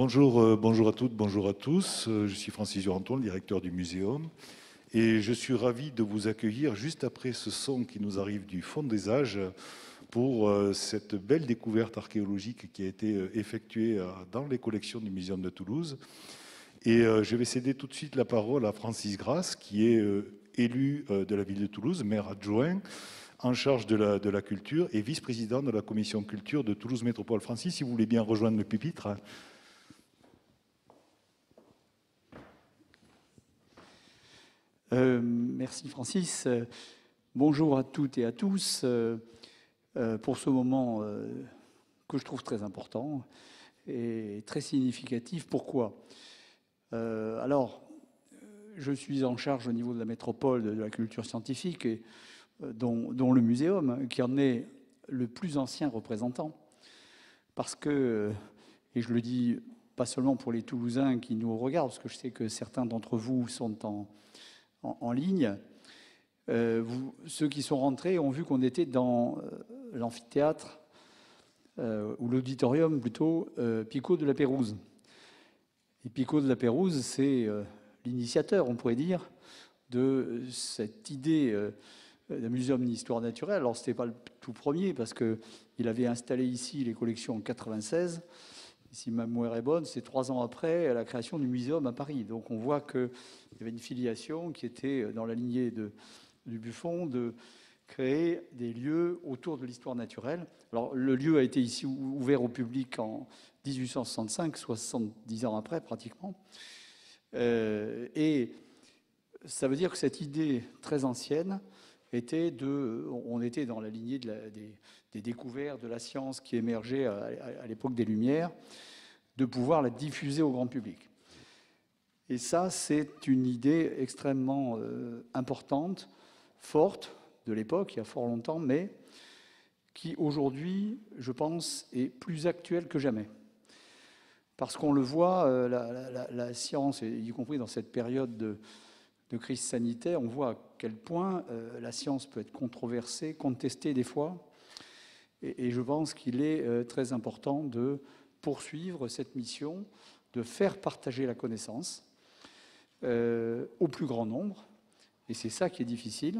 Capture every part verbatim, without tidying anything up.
Bonjour, euh, bonjour à toutes, bonjour à tous. Euh, Je suis Francis Duranton, le directeur du muséum. Et je suis ravi de vous accueillir juste après ce son qui nous arrive du fond des âges pour euh, cette belle découverte archéologique qui a été euh, effectuée euh, dans les collections du Muséum de Toulouse. Et euh, je vais céder tout de suite la parole à Francis Grasse, qui est euh, élu euh, de la ville de Toulouse, maire adjoint, en charge de la, de la culture et vice-président de la commission culture de Toulouse Métropole. Francis, si vous voulez bien rejoindre le pupitre. Euh, merci Francis. Euh, bonjour à toutes et à tous euh, euh, pour ce moment euh, que je trouve très important et très significatif. Pourquoi euh, Alors, je suis en charge au niveau de la métropole de la culture scientifique, et, euh, dont, dont le muséum, qui en est le plus ancien représentant. Parce que, et je le dis pas seulement pour les Toulousains qui nous regardent, parce que je sais que certains d'entre vous sont en En, en ligne, euh, vous, ceux qui sont rentrés ont vu qu'on était dans euh, l'amphithéâtre, euh, ou l'auditorium plutôt, euh, Picaud de la Pérouse. Et Picaud de la Pérouse, c'est euh, l'initiateur, on pourrait dire, de cette idée euh, d'un muséum d'histoire naturelle. Alors, ce n'était pas le tout premier, parce qu'il avait installé ici les collections en quatre-vingt-seize. Si ma mémoire est bonne, c'est trois ans après la création du muséum à Paris. Donc on voit qu'il y avait une filiation qui était dans la lignée de, du Buffon de créer des lieux autour de l'histoire naturelle. Alors le lieu a été ici ouvert au public en dix-huit cent soixante-cinq, soixante-dix ans après pratiquement. Euh, et ça veut dire que cette idée très ancienne était de... On était dans la lignée de la, des, des découvertes de la science qui émergeait à, à, à l'époque des Lumières, de pouvoir la diffuser au grand public. Et ça, c'est une idée extrêmement euh, importante, forte, de l'époque, il y a fort longtemps, mais qui aujourd'hui, je pense, est plus actuelle que jamais. Parce qu'on le voit, euh, la, la, la science, y compris dans cette période de, de crise sanitaire, on voit à quel point euh, la science peut être controversée, contestée des fois. Et, et je pense qu'il est euh, très important de poursuivre cette mission, de faire partager la connaissance euh, au plus grand nombre. Et c'est ça qui est difficile.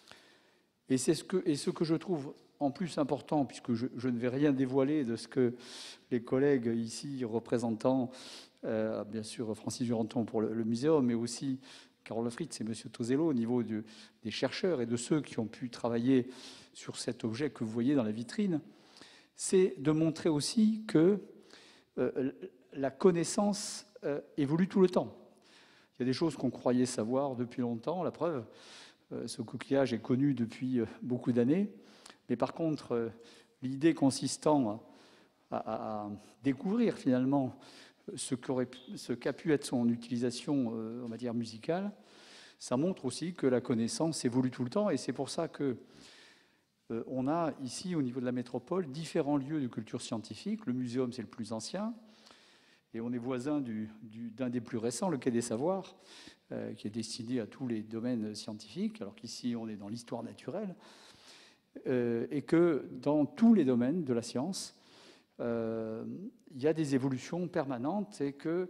Et, c'est ce que, et ce que je trouve en plus important, puisque je, je ne vais rien dévoiler de ce que les collègues ici, représentants, euh, bien sûr Francis Duranton pour le, le muséum, mais aussi Carole Fritz et M. Tosello au niveau de, des chercheurs et de ceux qui ont pu travailler sur cet objet que vous voyez dans la vitrine, c'est de montrer aussi que euh, la connaissance euh, évolue tout le temps. Il y a des choses qu'on croyait savoir depuis longtemps, la preuve, euh, ce coquillage est connu depuis euh, beaucoup d'années, mais par contre, euh, l'idée consistant à, à, à découvrir finalement ce qu'a pu être son utilisation, euh, on va dire, musicale, ça montre aussi que la connaissance évolue tout le temps, et c'est pour ça que euh, on a ici, au niveau de la métropole, différents lieux de culture scientifique. Le muséum, c'est le plus ancien, et on est voisin du, du, d'un des plus récents, le Quai des Savoirs, euh, qui est destiné à tous les domaines scientifiques, alors qu'ici, on est dans l'histoire naturelle, euh, et que dans tous les domaines de la science, euh, il y a des évolutions permanentes, et que,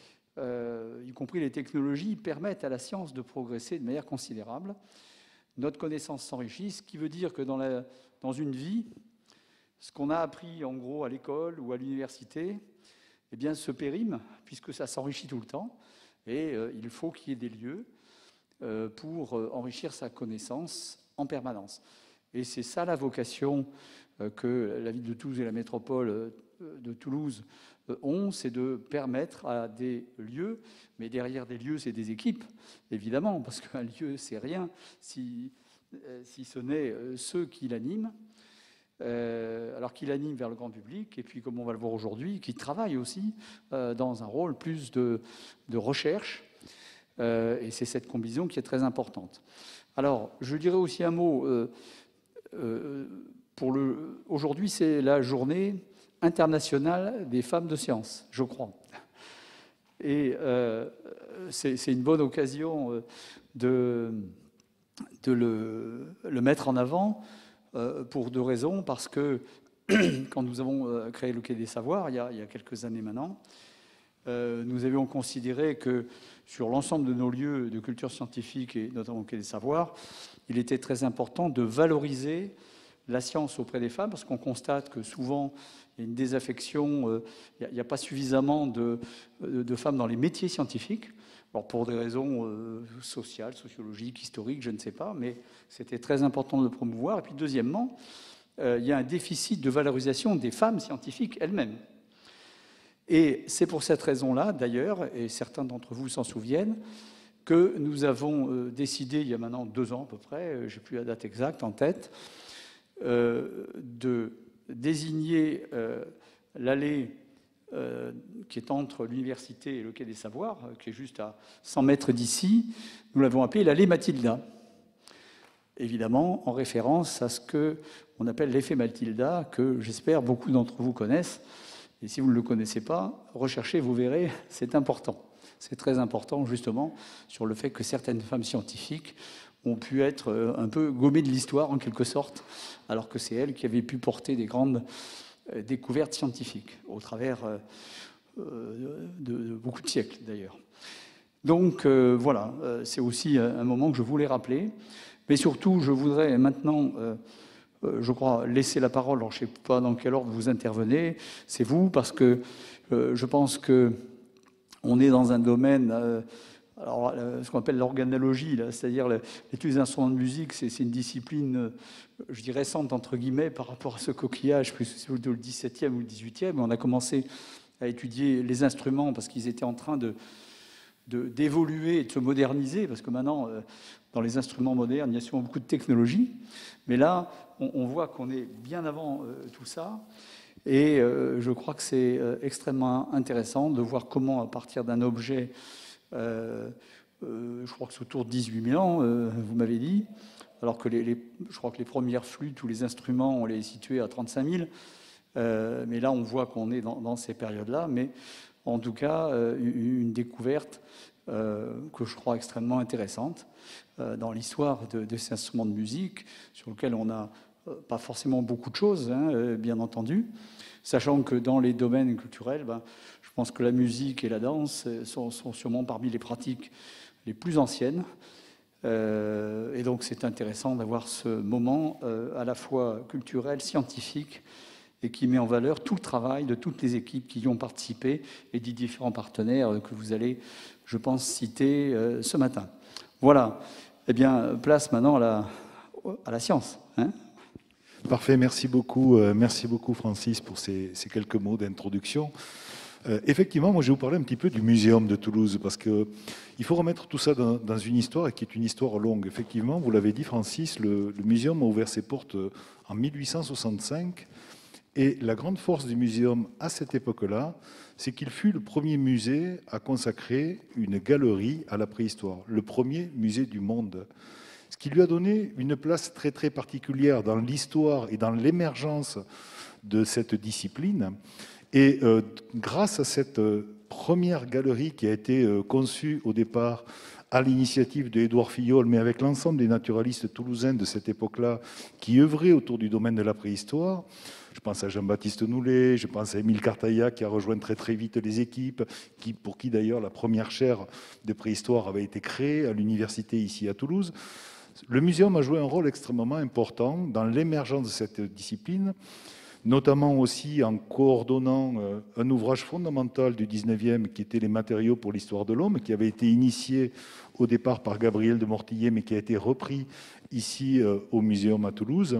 euh, y compris les technologies, permettent à la science de progresser de manière considérable. Notre connaissance s'enrichit, ce qui veut dire que dans, la, dans une vie, ce qu'on a appris en gros à l'école ou à l'université, eh bien, se périme, puisque ça s'enrichit tout le temps, et euh, il faut qu'il y ait des lieux euh, pour euh, enrichir sa connaissance en permanence. Et c'est ça la vocation euh, que la ville de Toulouse et la métropole euh, de Toulouse euh, ont, c'est de permettre à des lieux, mais derrière des lieux, c'est des équipes, évidemment, parce qu'un lieu, c'est rien si, euh, si ce n'est euh, ceux qui l'animent, euh, alors qui l'animent vers le grand public, et puis, comme on va le voir aujourd'hui, qui travaillent aussi euh, dans un rôle plus de, de recherche, euh, et c'est cette combinaison qui est très importante. Alors, je dirais aussi un mot, euh, euh, pour le, aujourd'hui, c'est la journée internationale des femmes de science, je crois. Et euh, c'est, c'est une bonne occasion de, de le, le mettre en avant euh, pour deux raisons. Parce que quand nous avons créé le Quai des Savoirs, il y a, il y a quelques années maintenant, euh, nous avions considéré que sur l'ensemble de nos lieux de culture scientifique, et notamment au Quai des Savoirs, il était très important de valoriser la science auprès des femmes, parce qu'on constate que souvent, il y a une désaffection, euh, il n'y a, a pas suffisamment de, de, de femmes dans les métiers scientifiques. Alors pour des raisons euh, sociales, sociologiques, historiques, je ne sais pas, mais c'était très important de le promouvoir. Et puis deuxièmement, euh, il y a un déficit de valorisation des femmes scientifiques elles-mêmes. Et c'est pour cette raison-là, d'ailleurs, et certains d'entre vous s'en souviennent, que nous avons euh, décidé, il y a maintenant deux ans à peu près, je n'ai plus la date exacte en tête, euh, de désigner euh, l'allée Euh, qui est entre l'université et le Quai des Savoirs, euh, qui est juste à cent mètres d'ici, nous l'avons appelée l'allée Mathilda. Évidemment, en référence à ce qu'on appelle l'effet Mathilda, que j'espère beaucoup d'entre vous connaissent. Et si vous ne le connaissez pas, recherchez, vous verrez, c'est important. C'est très important, justement, sur le fait que certaines femmes scientifiques ont pu être un peu gommées de l'histoire, en quelque sorte, alors que c'est elles qui avaient pu porter des grandes découvertes scientifiques, au travers euh, de, de beaucoup de siècles d'ailleurs. Donc euh, voilà, euh, c'est aussi un moment que je voulais rappeler. Mais surtout, je voudrais maintenant, euh, euh, je crois, laisser la parole. Alors, je ne sais pas dans quel ordre vous intervenez, c'est vous, parce que euh, je pense qu'on est dans un domaine... Euh, Alors, ce qu'on appelle l'organologie, c'est-à-dire l'étude des instruments de musique, c'est une discipline, je dirais, récente, entre guillemets, par rapport à ce coquillage, plus plutôt le dix-septième ou le dix-huitième. On a commencé à étudier les instruments parce qu'ils étaient en train de, de, d'évoluer et de se moderniser, parce que maintenant, dans les instruments modernes, il y a souvent beaucoup de technologie. Mais là, on, on voit qu'on est bien avant euh, tout ça. Et euh, je crois que c'est euh, extrêmement intéressant de voir comment, à partir d'un objet... Euh, euh, je crois que c'est autour de dix-huit mille ans, euh, vous m'avez dit, alors que les, les, je crois que les premières flûtes, tous les instruments, on les situait à trente-cinq mille. Euh, mais là, on voit qu'on est dans, dans ces périodes-là. Mais en tout cas, euh, une découverte euh, que je crois extrêmement intéressante euh, dans l'histoire de, de ces instruments de musique, sur lesquels on n'a euh, pas forcément beaucoup de choses, hein, euh, bien entendu, sachant que dans les domaines culturels, ben, je pense que la musique et la danse sont, sont sûrement parmi les pratiques les plus anciennes. Euh, et donc c'est intéressant d'avoir ce moment euh, à la fois culturel, scientifique, et qui met en valeur tout le travail de toutes les équipes qui y ont participé et des différents partenaires que vous allez, je pense, citer euh, ce matin. Voilà. Eh bien, place maintenant à la, à la science. Hein. Parfait, merci beaucoup, euh, merci beaucoup Francis pour ces, ces quelques mots d'introduction. Euh, effectivement, moi je vais vous parler un petit peu du Muséum de Toulouse, parce qu'il faut remettre tout ça dans, dans une histoire qui est une histoire longue. Effectivement, vous l'avez dit Francis, le, le Muséum a ouvert ses portes en mille huit cent soixante-cinq, et la grande force du Muséum à cette époque-là, c'est qu'il fut le premier musée à consacrer une galerie à la préhistoire, le premier musée du monde. Ce qui lui a donné une place très très particulière dans l'histoire et dans l'émergence de cette discipline. Et euh, grâce à cette euh, première galerie qui a été euh, conçue au départ à l'initiative de Édouard Filleul, mais avec l'ensemble des naturalistes toulousains de cette époque-là qui œuvraient autour du domaine de la préhistoire, je pense à Jean-Baptiste Noulet, je pense à Émile Cartaillat qui a rejoint très très vite les équipes, qui, pour qui d'ailleurs la première chaire de préhistoire avait été créée à l'université ici à Toulouse. Le muséum a joué un rôle extrêmement important dans l'émergence de cette discipline, notamment aussi en coordonnant un ouvrage fondamental du dix-neuvième qui était les matériaux pour l'histoire de l'homme, qui avait été initié au départ par Gabriel de Mortillet, mais qui a été repris ici au Muséum à Toulouse.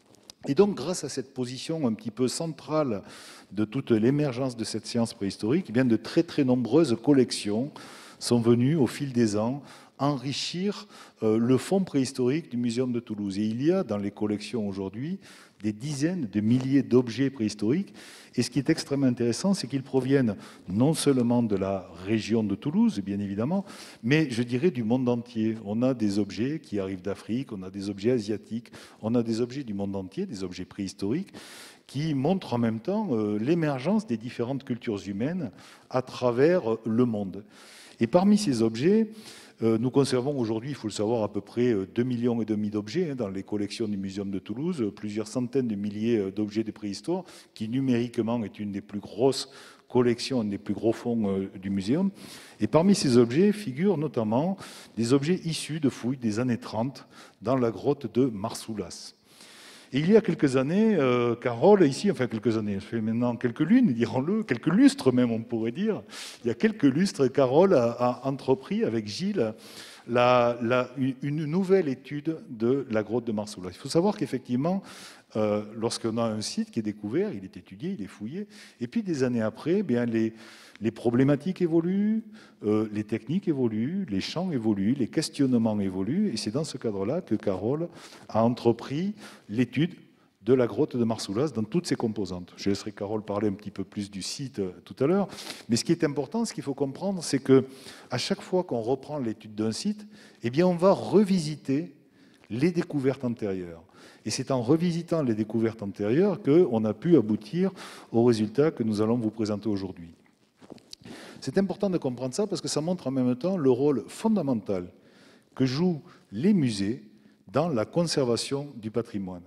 Et donc, grâce à cette position un petit peu centrale de toute l'émergence de cette science préhistorique, eh bien, de très très nombreuses collections sont venues au fil des ans enrichir euh, le fonds préhistorique du Muséum de Toulouse. Et il y a dans les collections aujourd'hui des dizaines de milliers d'objets préhistoriques. Et ce qui est extrêmement intéressant, c'est qu'ils proviennent non seulement de la région de Toulouse, bien évidemment, mais je dirais du monde entier. On a des objets qui arrivent d'Afrique, on a des objets asiatiques, on a des objets du monde entier, des objets préhistoriques, qui montrent en même temps euh, l'émergence des différentes cultures humaines à travers le monde. Et parmi ces objets, nous conservons aujourd'hui, il faut le savoir, à peu près deux millions et demi d'objets dans les collections du Muséum de Toulouse, plusieurs centaines de milliers d'objets de préhistoire, qui numériquement est une des plus grosses collection, un des plus gros fonds euh, du muséum. Et parmi ces objets figurent notamment des objets issus de fouilles des années trente dans la grotte de Marsoulas. Et il y a quelques années, euh, Carole, ici, enfin quelques années, ça fait maintenant quelques lunes, dirons-le, quelques lustres même, on pourrait dire. Il y a quelques lustres, Carole a, a entrepris avec Gilles la, la, une nouvelle étude de la grotte de Marsoulas. Il faut savoir qu'effectivement, euh, lorsqu'on a un site qui est découvert, il est étudié, il est fouillé, et puis des années après, eh bien les, les problématiques évoluent, euh, les techniques évoluent, les champs évoluent, les questionnements évoluent, et c'est dans ce cadre-là que Carole a entrepris l'étude de la grotte de Marsoulas dans toutes ses composantes. Je laisserai Carole parler un petit peu plus du site euh, tout à l'heure, mais ce qui est important, ce qu'il faut comprendre, c'est que à chaque fois qu'on reprend l'étude d'un site, eh bien on va revisiter les découvertes antérieures. Et c'est en revisitant les découvertes antérieures qu'on a pu aboutir aux résultats que nous allons vous présenter aujourd'hui. C'est important de comprendre ça parce que ça montre en même temps le rôle fondamental que jouent les musées dans la conservation du patrimoine.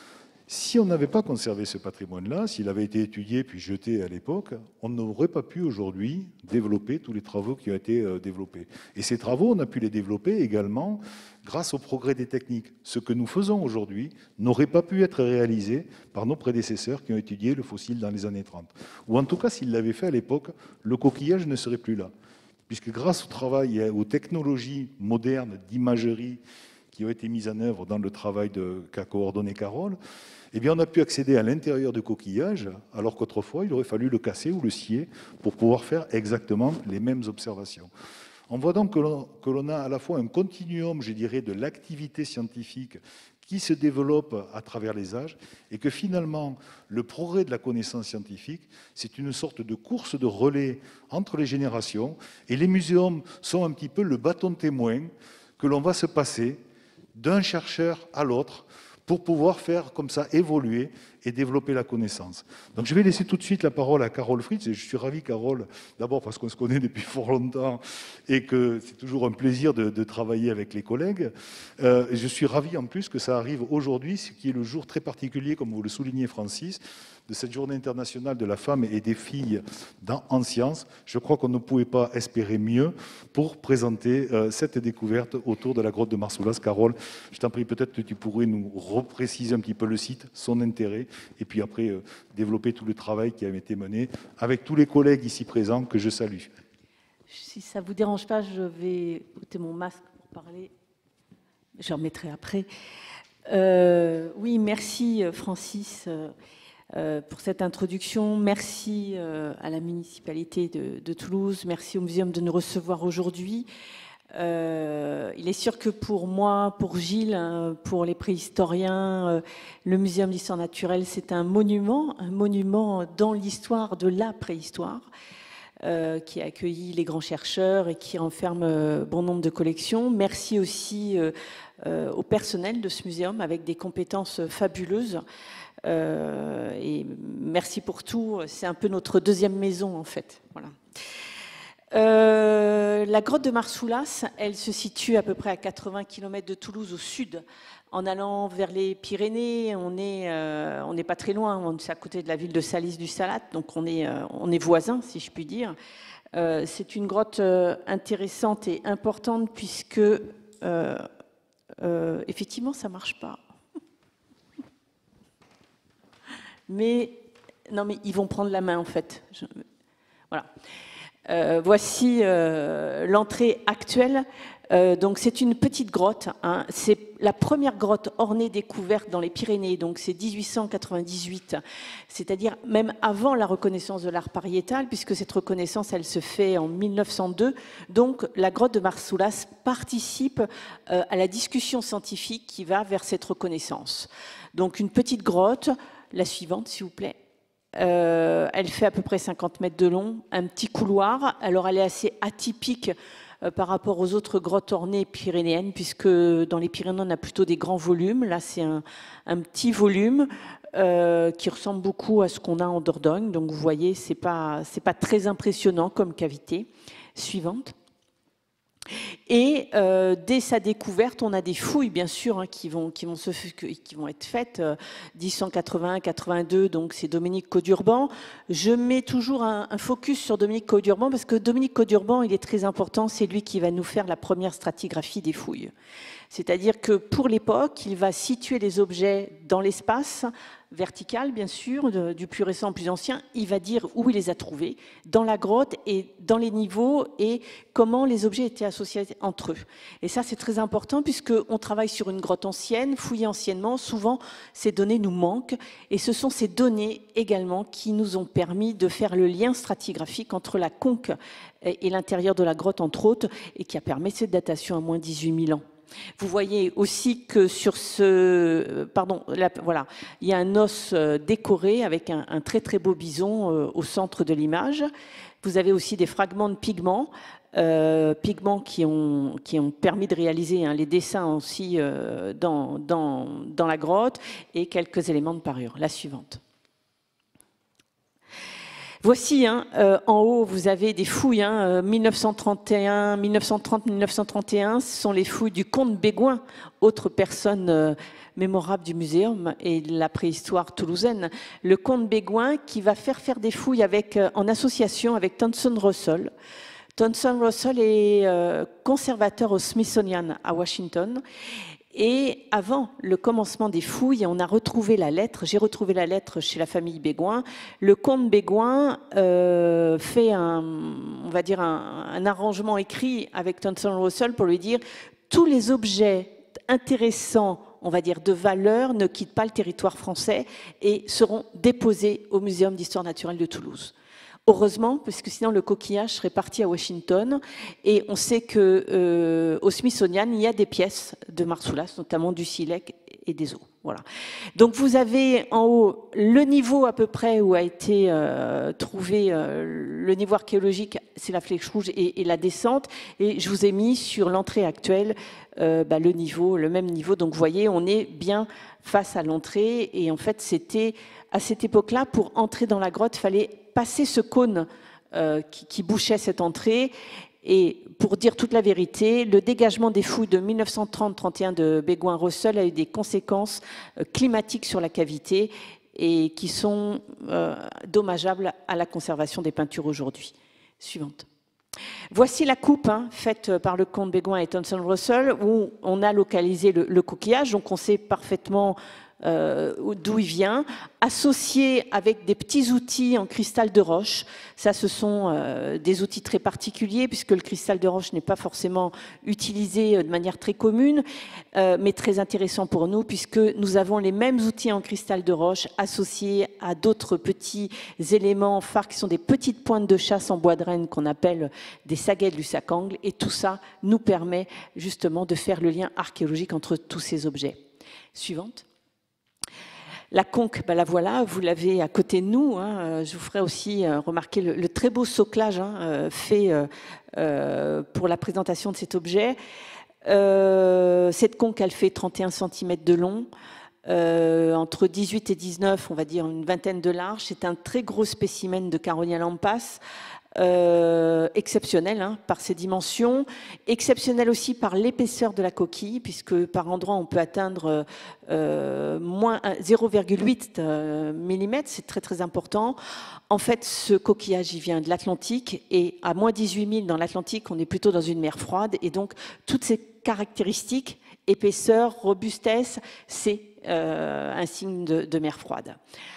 Si on n'avait pas conservé ce patrimoine-là, s'il avait été étudié puis jeté à l'époque, on n'aurait pas pu aujourd'hui développer tous les travaux qui ont été développés. Et ces travaux, on a pu les développer également grâce au progrès des techniques. Ce que nous faisons aujourd'hui n'aurait pas pu être réalisé par nos prédécesseurs qui ont étudié le fossile dans les années trente. Ou en tout cas, s'ils l'avaient fait à l'époque, le coquillage ne serait plus là. Puisque grâce au travail et aux technologies modernes d'imagerie qui ont été mises en œuvre dans le travail qu'a coordonné Carole, eh bien, on a pu accéder à l'intérieur du coquillage, alors qu'autrefois, il aurait fallu le casser ou le scier pour pouvoir faire exactement les mêmes observations. On voit donc que l'on a à la fois un continuum, je dirais, de l'activité scientifique qui se développe à travers les âges et que finalement, le progrès de la connaissance scientifique, c'est une sorte de course de relais entre les générations et les muséums sont un petit peu le bâton témoin que l'on va se passer d'un chercheur à l'autre pour pouvoir faire comme ça évoluer et développer la connaissance. Donc je vais laisser tout de suite la parole à Carole Fritz. Et je suis ravi, Carole, d'abord parce qu'on se connaît depuis fort longtemps et que c'est toujours un plaisir de, de travailler avec les collègues. Euh, je suis ravi en plus que ça arrive aujourd'hui, ce qui est le jour très particulier, comme vous le soulignez Francis, de cette journée internationale de la femme et des filles dans, en sciences. Je crois qu'on ne pouvait pas espérer mieux pour présenter euh, cette découverte autour de la grotte de Marsoulas. Carole, je t'en prie, peut-être que tu pourrais nous repréciser un petit peu le site, son intérêt, et puis après euh, développer tout le travail qui a été mené avec tous les collègues ici présents que je salue. Si ça ne vous dérange pas, je vais ôter mon masque pour parler. Je remettrai après. Euh, oui, merci Francis. Euh, pour cette introduction. Merci euh, à la municipalité de, de Toulouse, merci au muséum de nous recevoir aujourd'hui. Euh, il est sûr que pour moi, pour Gilles, hein, pour les préhistoriens, euh, le muséum d'histoire naturelle, c'est un monument, un monument dans l'histoire de la préhistoire, euh, qui a accueilli les grands chercheurs et qui renferme euh, bon nombre de collections. Merci aussi euh, euh, au personnel de ce muséum avec des compétences fabuleuses. Euh, et merci pour tout. C'est un peu notre deuxième maison, en fait. Voilà. Euh, la grotte de Marsoulas, elle se situe à peu près à quatre-vingts kilomètres de Toulouse, au sud. En allant vers les Pyrénées, on n'est euh, on n'est pas très loin. C'est à côté de la ville de Salis du Salat, donc on est, euh, on est voisins, si je puis dire. Euh, c'est une grotte euh, intéressante et importante puisque, euh, euh, effectivement, ça ne marche pas. Mais, non, mais ils vont prendre la main, en fait. Je, voilà. Euh, voici euh, l'entrée actuelle. Euh, donc, c'est une petite grotte. Hein. C'est la première grotte ornée découverte dans les Pyrénées. Donc, c'est mille huit cent quatre-vingt-dix-huit. C'est-à-dire même avant la reconnaissance de l'art pariétal, puisque cette reconnaissance, elle se fait en mille neuf cent deux. Donc, la grotte de Marsoulas participe euh, à la discussion scientifique qui va vers cette reconnaissance. Donc, une petite grotte. La suivante, s'il vous plaît. Euh, elle fait à peu près cinquante mètres de long, un petit couloir. Alors, elle est assez atypique euh, par rapport aux autres grottes ornées pyrénéennes, puisque dans les Pyrénées, on a plutôt des grands volumes. Là, c'est un, un petit volume euh, qui ressemble beaucoup à ce qu'on a en Dordogne. Donc, vous voyez, ce n'est pas, c'est pas très impressionnant comme cavité. Suivante. Et euh, dès sa découverte, on a des fouilles, bien sûr, hein, qui, vont, qui, vont se, qui vont être faites. Euh, dix cent quatre-vingt-un quatre-vingt-deux, donc c'est Dominique Caudurban. Je mets toujours un, un focus sur Dominique Caudurban parce que Dominique Caudurban, il est très important. C'est lui qui va nous faire la première stratigraphie des fouilles. C'est-à-dire que pour l'époque, il va situer les objets dans l'espace, vertical bien sûr, de, du plus récent au plus ancien. Il va dire où il les a trouvés, dans la grotte et dans les niveaux et comment les objets étaient associés entre eux. Et ça, c'est très important puisqu'on travaille sur une grotte ancienne, fouillée anciennement. Souvent, ces données nous manquent et ce sont ces données également qui nous ont permis de faire le lien stratigraphique entre la conque et l'intérieur de la grotte, entre autres, et qui a permis cette datation à moins dix-huit mille ans. Vous voyez aussi que sur ce, pardon, là, voilà, il y a un os décoré avec un, un très très beau bison euh, au centre de l'image. Vous avez aussi des fragments de pigments, euh, pigments qui ont, qui ont permis de réaliser hein, les dessins aussi euh, dans, dans, dans la grotte et quelques éléments de parure. La suivante. Voici, hein, euh, en haut, vous avez des fouilles, hein, mille neuf cent trente et un, mille neuf cent trente mille neuf cent trente et un, ce sont les fouilles du comte Bégoin, autre personne euh, mémorable du muséum et de la préhistoire toulousaine. Le comte Bégoin qui va faire faire des fouilles avec, euh, en association avec Thomson Russell. Thomson Russell est euh, conservateur au Smithsonian à Washington. Et avant le commencement des fouilles, on a retrouvé la lettre, j'ai retrouvé la lettre chez la famille Bégoin. Le comte Bégoin euh, fait un, on va dire un, un arrangement écrit avec Thomson Russell pour lui dire tous les objets intéressants, on va dire de valeur, ne quittent pas le territoire français et seront déposés au Muséum d'histoire naturelle de Toulouse. Heureusement, parce que sinon le coquillage serait parti à Washington. Et on sait qu'au euh, Smithsonian, il y a des pièces de Marsoulas, notamment du silex et des os. Voilà. Donc vous avez en haut le niveau à peu près où a été euh, trouvé euh, le niveau archéologique, c'est la flèche rouge et, et la descente. Et je vous ai mis sur l'entrée actuelle euh, bah, le niveau, le même niveau. Donc vous voyez, on est bien face à l'entrée. Et en fait, c'était à cette époque-là, pour entrer dans la grotte, il fallait passer ce cône euh, qui, qui bouchait cette entrée. Et pour dire toute la vérité, le dégagement des fouilles de mille neuf cent trente trente et un de Bégoin-Russell a eu des conséquences euh, climatiques sur la cavité et qui sont euh, dommageables à la conservation des peintures aujourd'hui. Suivante. Voici la coupe hein, faite par le comte Bégoin et Thomson Russell où on a localisé le, le coquillage, donc on sait parfaitement Euh, d'où il vient, associé avec des petits outils en cristal de roche. Ça, ce sont euh, des outils très particuliers puisque le cristal de roche n'est pas forcément utilisé de manière très commune, euh, mais très intéressant pour nous puisque nous avons les mêmes outils en cristal de roche associés à d'autres petits éléments phares qui sont des petites pointes de chasse en bois de renne qu'on appelle des saguets du Sacangle. Et tout ça nous permet justement de faire le lien archéologique entre tous ces objets. Suivante. La conque, ben la voilà, vous l'avez à côté de nous. Hein. Je vous ferai aussi euh, remarquer le, le très beau soclage hein, euh, fait euh, euh, pour la présentation de cet objet. Euh, cette conque, elle fait trente et un centimètres de long, euh, entre dix-huit et dix-neuf, on va dire une vingtaine de large. C'est un très gros spécimen de Caronia lampas. Euh, exceptionnel hein, par ses dimensions, exceptionnel aussi par l'épaisseur de la coquille, puisque par endroits on peut atteindre euh, moins zéro virgule huit millimètres, c'est très très important. En fait, ce coquillage il vient de l'Atlantique et à moins dix-huit mille dans l'Atlantique, on est plutôt dans une mer froide et donc toutes ces caractéristiques, épaisseur, robustesse, c'est euh, un signe de, de mer froide.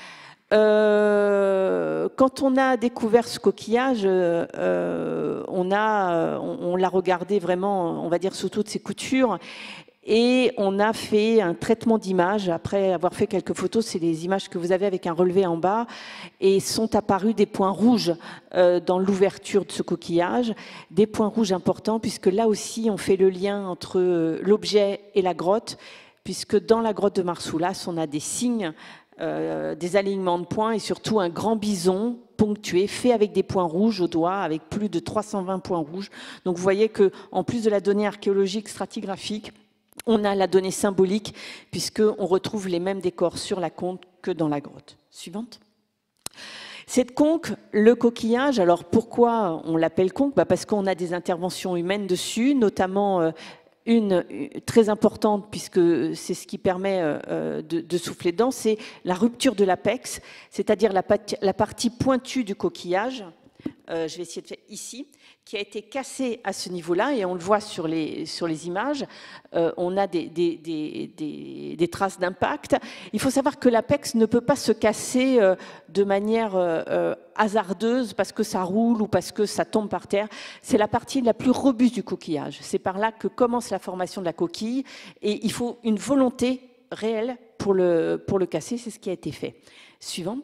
Euh, quand on a découvert ce coquillage, euh, on, a, on, on l'a regardé vraiment, on va dire, sous toutes ses coutures, et on a fait un traitement d'image. Après avoir fait quelques photos, c'est les images que vous avez avec un relevé en bas, et sont apparus des points rouges euh, dans l'ouverture de ce coquillage, des points rouges importants, puisque là aussi, on fait le lien entre l'objet et la grotte, puisque dans la grotte de Marsoulas, on a des signes Euh, des alignements de points et surtout un grand bison ponctué, fait avec des points rouges au doigt, avec plus de trois cent vingt points rouges. Donc vous voyez qu'en plus de la donnée archéologique stratigraphique, on a la donnée symbolique, puisqu'on retrouve les mêmes décors sur la conque que dans la grotte. Suivante. Cette conque, le coquillage, alors pourquoi on l'appelle conque? Bah parce qu'on a des interventions humaines dessus, notamment euh, une très importante, puisque c'est ce qui permet euh, de, de souffler dedans, c'est la rupture de l'apex, c'est-à-dire la, la partie pointue du coquillage. Euh, je vais essayer de faire ici, qui a été cassée à ce niveau-là, et on le voit sur les, sur les images. Euh, on a des, des, des, des, des traces d'impact. Il faut savoir que l'apex ne peut pas se casser euh, de manière euh, hasardeuse parce que ça roule ou parce que ça tombe par terre. C'est la partie la plus robuste du coquillage. C'est par là que commence la formation de la coquille, et il faut une volonté réelle pour le, pour le casser. C'est ce qui a été fait. Suivante.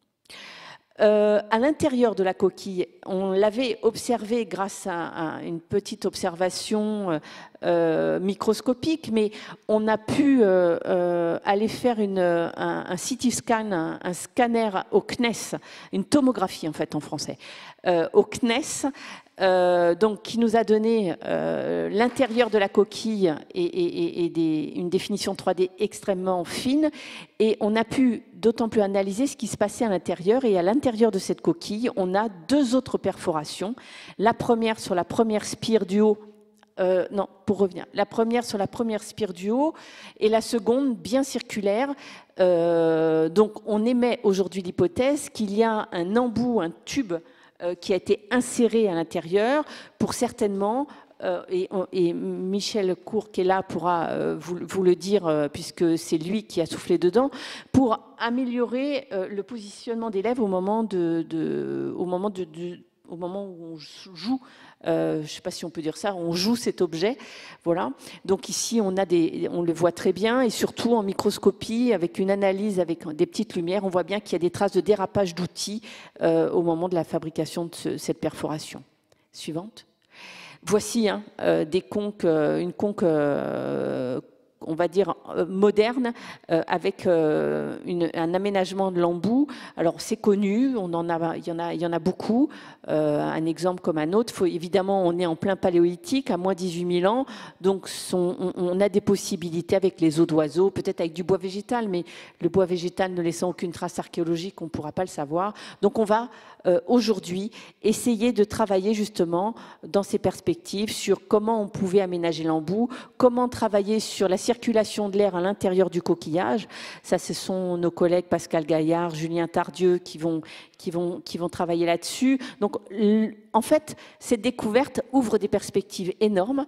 Euh, à l'intérieur de la coquille, on l'avait observé grâce à, à une petite observation euh, microscopique, mais on a pu euh, euh, aller faire une, un, un C T scan, un, un scanner au C N E S, une tomographie en fait en français, euh, au C N E S, euh, donc qui nous a donné euh, l'intérieur de la coquille et, et, et des, une définition trois D extrêmement fine, et on a pu d'autant plus analyser ce qui se passait à l'intérieur. Et à l'intérieur de cette coquille, on a deux autres perforations. La première sur la première spire du haut, euh, non, pour revenir, la première sur la première spire du haut, et la seconde bien circulaire. Euh, donc on émet aujourd'hui l'hypothèse qu'il y a un embout, un tube euh, qui a été inséré à l'intérieur pour certainement... Euh, et, et Michel Cour, qui est là, pourra euh, vous, vous le dire, euh, puisque c'est lui qui a soufflé dedans, pour améliorer euh, le positionnement des lèvres au moment, de, de, au moment, de, de, au moment où on joue, euh, je ne sais pas si on peut dire ça, on joue cet objet. Voilà. Donc ici, on, a des, on le voit très bien, et surtout en microscopie, avec une analyse avec des petites lumières, on voit bien qu'il y a des traces de dérapage d'outils euh, au moment de la fabrication de ce, cette perforation. Suivante. Voici hein, euh, des conques, euh, une conque, euh, on va dire, euh, moderne, euh, avec euh, une, un aménagement de l'embout. Alors, c'est connu, on en a, il y en a, il y en a beaucoup. Euh, un exemple comme un autre. Faut, évidemment, on est en plein paléolithique, à moins dix-huit mille ans, donc son, on, on a des possibilités avec les os d'oiseaux, peut-être avec du bois végétal, mais le bois végétal ne laissant aucune trace archéologique, on ne pourra pas le savoir. Donc, on va euh, aujourd'hui essayer de travailler justement dans ces perspectives sur comment on pouvait aménager l'embout, comment travailler sur la circulation de l'air à l'intérieur du coquillage. Ça, ce sont nos collègues Pascal Gaillard, Julien Tardieu qui vont, qui vont, qui vont travailler là-dessus. Donc, en fait, cette découverte ouvre des perspectives énormes,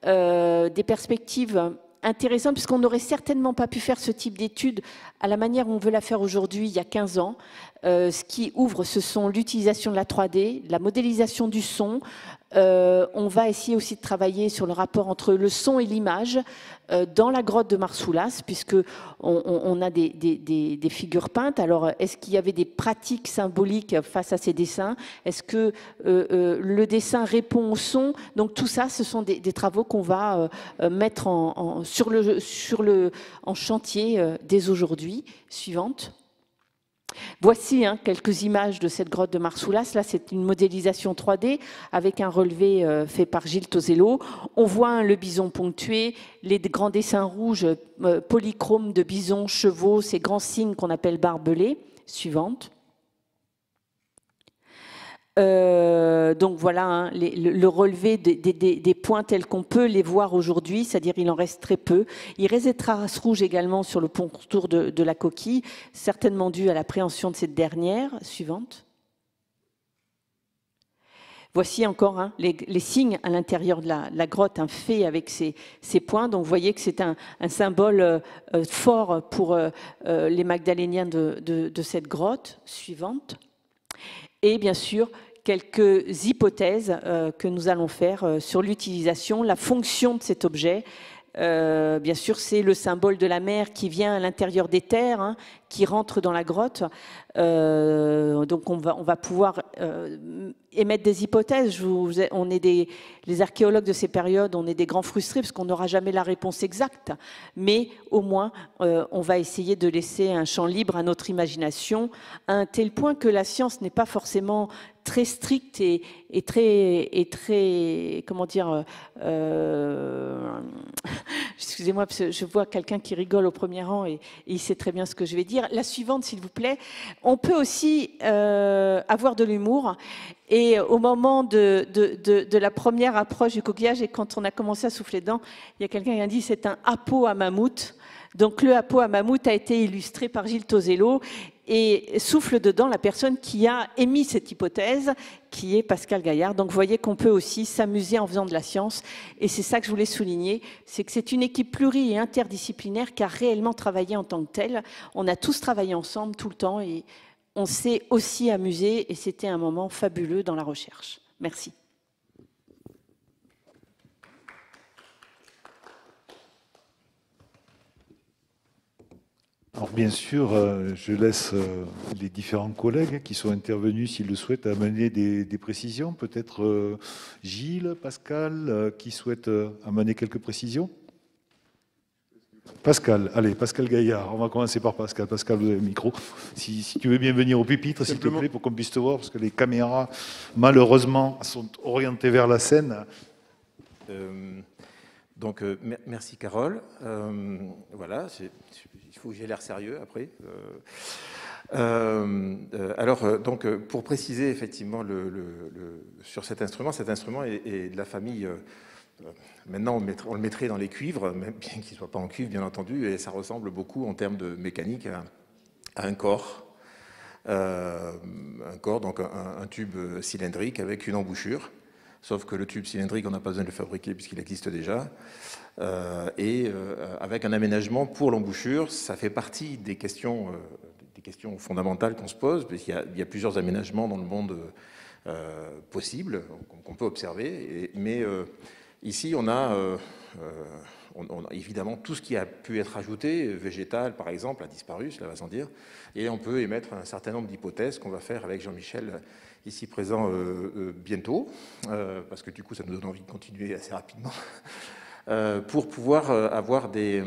euh, des perspectives intéressantes, puisqu'on n'aurait certainement pas pu faire ce type d'études à la manière où on veut la faire aujourd'hui, il y a quinze ans. Euh, ce qui ouvre, ce sont l'utilisation de la trois D, la modélisation du son. Euh, on va essayer aussi de travailler sur le rapport entre le son et l'image euh, dans la grotte de Marsoulas, puisque on, on, on a des, des, des, des figures peintes. Alors, est-ce qu'il y avait des pratiques symboliques face à ces dessins? Est-ce que euh, euh, le dessin répond au son? Donc, tout ça, ce sont des, des travaux qu'on va euh, mettre en, en, sur le, sur le, en chantier euh, dès aujourd'hui. Suivante. Voici hein, quelques images de cette grotte de Marsoulas. Là, c'est une modélisation trois D avec un relevé euh, fait par Gilles Tosello. On voit hein, le bison ponctué, les grands dessins rouges euh, polychromes de bisons, chevaux, ces grands signes qu'on appelle barbelés. Suivante. Euh, donc voilà hein, les, le, le relevé des, des, des points tels qu'on peut les voir aujourd'hui, c'est-à-dire il en reste très peu. Il reste des traces rouges également sur le contour de, de la coquille, certainement dû à l'appréhension de cette dernière. Suivante. Voici encore hein, les, les signes à l'intérieur de la, la grotte, un fait avec ces, ces points. Donc vous voyez que c'est un, un symbole euh, fort pour euh, les Magdaléniens de, de, de cette grotte. Suivante. Et bien sûr, quelques hypothèses euh, que nous allons faire euh, sur l'utilisation, la fonction de cet objet. Euh, bien sûr, c'est le symbole de la mer qui vient à l'intérieur des terres, hein, qui rentre dans la grotte. Euh, donc, on va, on va pouvoir euh, émettre des hypothèses. Je vous, on est des, les archéologues de ces périodes, on est des grands frustrés parce qu'on n'aura jamais la réponse exacte. Mais au moins, euh, on va essayer de laisser un champ libre à notre imagination, à un tel point que la science n'est pas forcément très stricte et, et très, et très, comment dire, euh, excusez-moi, parce que je vois quelqu'un qui rigole au premier rang et, et il sait très bien ce que je vais dire. dire la suivante, s'il vous plaît. On peut aussi euh, avoir de l'humour. Et au moment de, de, de, de la première approche du coquillage, et quand on a commencé à souffler dedans, il y a quelqu'un qui a dit c'est un happo à mammouth. Donc le happo à mammouth a été illustré par Gilles Tozello et souffle dedans la personne qui a émis cette hypothèse, qui est Pascal Gaillard. Donc vous voyez qu'on peut aussi s'amuser en faisant de la science. Et c'est ça que je voulais souligner, c'est que c'est une équipe pluri- et interdisciplinaire qui a réellement travaillé en tant que telle. On a tous travaillé ensemble tout le temps et on s'est aussi amusé et c'était un moment fabuleux dans la recherche. Merci. Alors bien sûr, euh, je laisse euh, les différents collègues qui sont intervenus, s'ils le souhaitent, amener des, des précisions. Peut-être euh, Gilles, Pascal, euh, qui souhaite euh, amener quelques précisions. Pascal, allez, Pascal Gaillard. On va commencer par Pascal. Pascal, vous avez le micro. Si, si tu veux bien venir au pupitre, s'il te plaît, pour qu'on puisse te voir, parce que les caméras, malheureusement, sont orientées vers la scène. Euh, donc, euh, merci Carole. Euh, voilà, il faut que j'ai l'air sérieux après. Euh, euh, alors, donc, pour préciser effectivement le, le, le, sur cet instrument, cet instrument est, est de la famille. Euh, Maintenant, on, mettrait, on le mettrait dans les cuivres, même bien qu'il ne soit pas en cuivre, bien entendu, et ça ressemble beaucoup en termes de mécanique à, à un corps. Euh, un corps, donc un, un tube cylindrique avec une embouchure, sauf que le tube cylindrique, on n'a pas besoin de le fabriquer puisqu'il existe déjà. Euh, et euh, avec un aménagement pour l'embouchure, ça fait partie des questions, euh, des questions fondamentales qu'on se pose, puisqu'il y a, il y a plusieurs aménagements dans le monde euh, possibles, qu'on peut observer, et, mais euh, ici, on a, euh, on, on a évidemment tout ce qui a pu être ajouté, végétal par exemple, a disparu, cela va sans dire, et on peut émettre un certain nombre d'hypothèses qu'on va faire avec Jean-Michel, ici présent euh, euh, bientôt, euh, parce que du coup ça nous donne envie de continuer assez rapidement, euh, pour pouvoir euh, avoir des,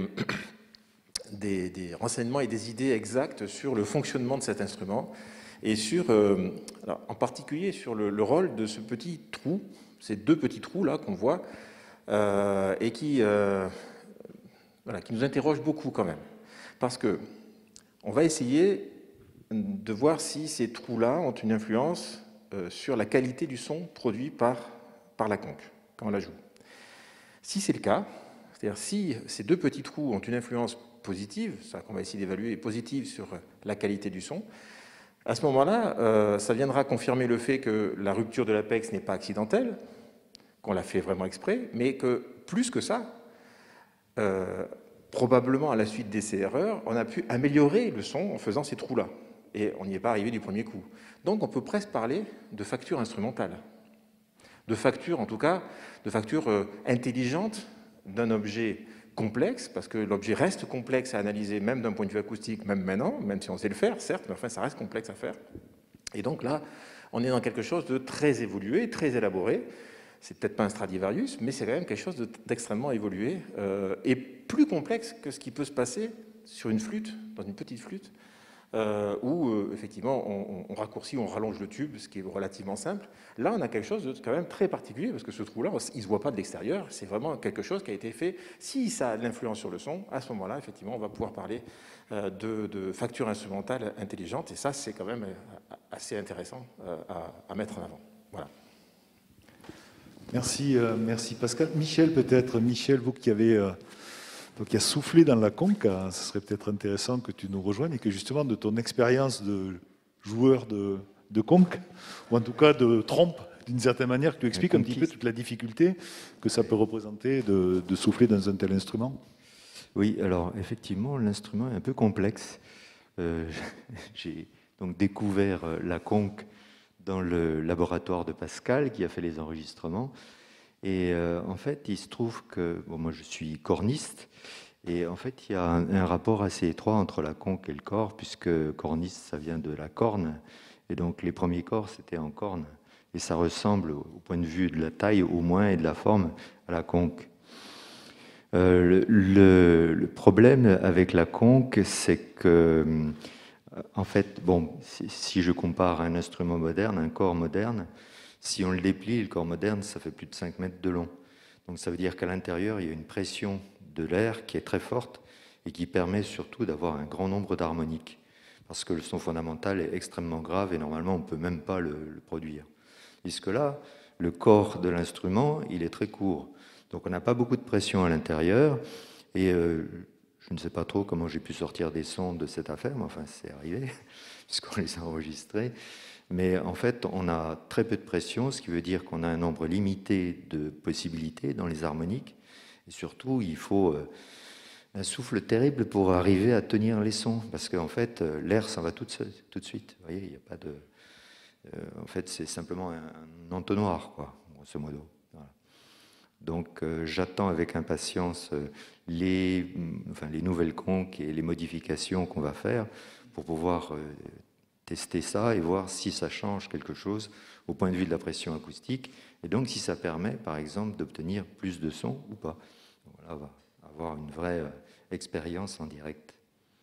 des, des renseignements et des idées exactes sur le fonctionnement de cet instrument, et sur, euh, alors, en particulier sur le, le rôle de ce petit trou, ces deux petits trous là qu'on voit, euh, et qui, euh, voilà, qui nous interrogent beaucoup quand même. Parce que on va essayer de voir si ces trous-là ont une influence euh, sur la qualité du son produit par, par la conque, quand on la joue. Si c'est le cas, c'est-à-dire si ces deux petits trous ont une influence positive, ça qu'on va essayer d'évaluer, positive sur la qualité du son, à ce moment-là, euh, ça viendra confirmer le fait que la rupture de l'apex n'est pas accidentelle, qu'on l'a fait vraiment exprès, mais que plus que ça, euh, probablement à la suite d'essais erreurs, on a pu améliorer le son en faisant ces trous-là. Et on n'y est pas arrivé du premier coup. Donc on peut presque parler de facture instrumentale. De facture, en tout cas, de facture euh, intelligente d'un objet complexe, parce que l'objet reste complexe à analyser, même d'un point de vue acoustique, même maintenant, même si on sait le faire, certes, mais enfin, ça reste complexe à faire. Et donc là, on est dans quelque chose de très évolué, très élaboré. C'est peut-être pas un Stradivarius, mais c'est quand même quelque chose d'extrêmement évolué euh, et plus complexe que ce qui peut se passer sur une flûte, dans une petite flûte, euh, où euh, effectivement on, on raccourcit, on rallonge le tube, ce qui est relativement simple. Là, on a quelque chose de quand même très particulier, parce que ce trou-là, il ne se voit pas de l'extérieur, c'est vraiment quelque chose qui a été fait. Si ça a de l'influence sur le son, à ce moment-là, effectivement, on va pouvoir parler euh, de, de facture instrumentale intelligente, et ça, c'est quand même assez intéressant euh, à, à mettre en avant. Voilà. Merci, euh, merci Pascal. Michel, peut-être, Michel, vous qui avez euh, qui a soufflé dans la conque, hein, ce serait peut-être intéressant que tu nous rejoignes et que justement de ton expérience de joueur de, de conque, ou en tout cas de trompe, d'une certaine manière, que tu expliques un, un petit peu toute la difficulté que ça peut représenter de, de souffler dans un tel instrument. Oui, alors effectivement, l'instrument est un peu complexe. Euh, j'ai donc découvert la conque dans le laboratoire de Pascal, qui a fait les enregistrements. Et euh, en fait, il se trouve que, bon, moi je suis corniste, et en fait, il y a un, un rapport assez étroit entre la conque et le corps, puisque corniste, ça vient de la corne, et donc les premiers corps, c'était en corne. Et ça ressemble, au point de vue de la taille au moins et de la forme, à la conque. Euh, le, le, le problème avec la conque, c'est que, en fait, bon, si, si je compare un instrument moderne, un corps moderne, si on le déplie, le corps moderne, ça fait plus de cinq mètres de long. Donc ça veut dire qu'à l'intérieur, il y a une pression de l'air qui est très forte et qui permet surtout d'avoir un grand nombre d'harmoniques. parce que le son fondamental est extrêmement grave et normalement on ne peut même pas le, le produire. Puisque là, le corps de l'instrument, il est très court. Donc on n'a pas beaucoup de pression à l'intérieur et euh, je ne sais pas trop comment j'ai pu sortir des sons de cette affaire, mais enfin c'est arrivé, puisqu'on les a enregistrés. Mais en fait, on a très peu de pression, ce qui veut dire qu'on a un nombre limité de possibilités dans les harmoniques. Et surtout, il faut euh, un souffle terrible pour arriver à tenir les sons, parce qu'en fait, euh, l'air s'en va tout de, tout de suite. Vous voyez, il n'y a pas de... Euh, en fait, c'est simplement un, un entonnoir, quoi, grosso modo. Voilà. Donc, euh, j'attends avec impatience euh, les, enfin, les nouvelles conques et les modifications qu'on va faire pour pouvoir... Euh, tester ça et voir si ça change quelque chose au point de vue de la pression acoustique, et donc si ça permet, par exemple, d'obtenir plus de son ou pas. Voilà, on va avoir une vraie euh, expérience en direct.